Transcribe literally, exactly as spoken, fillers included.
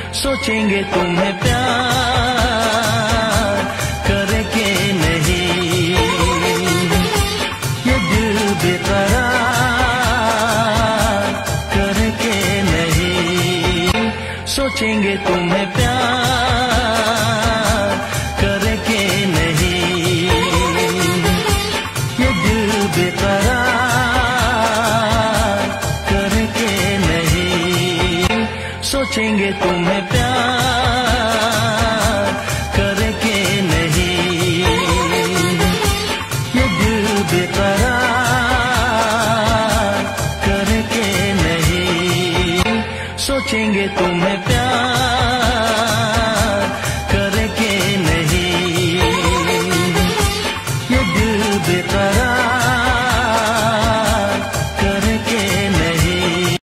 सोचेंगे तुम्हें प्यार करे के नहीं, ये दिल बेकरार करे के नहीं। सोचेंगे तुम्हें प्यार करे के नहीं, ये दिल बेकरार करे के नहीं। सोचेंगे तुम्हें प्यार करे के नहीं, ये दिल बेकरार करे के नहीं। सोचेंगे तुम्हें प्यार